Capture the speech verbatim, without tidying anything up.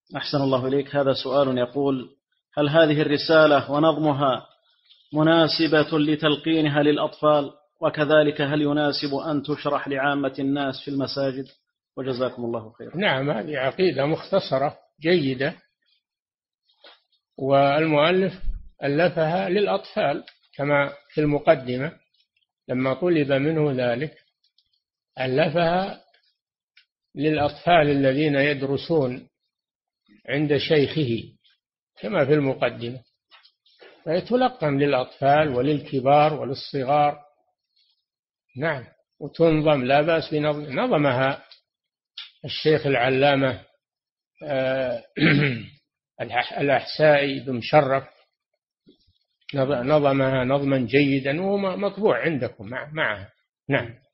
أحسن الله إليك. هذا سؤال يقول: هل هذه الرسالة ونظمها مناسبة لتلقينها للأطفال؟ وكذلك هل يناسب أن تشرح لعامة الناس في المساجد؟ وجزاكم الله خيرا. نعم، هذه عقيدة مختصرة جيدة، والمؤلف ألفها للأطفال كما في المقدمة لما طلب منه ذلك، ألفها للأطفال الذين يدرسون عند شيخه كما في المقدمة، فيتلقن للأطفال وللكبار وللصغار. نعم، وتنظم، لا بأس بنظم، نظمها الشيخ العلامة الأحسائي بن مشرف، نظمها نظما جيدا ومطبوع عندكم معها. نعم.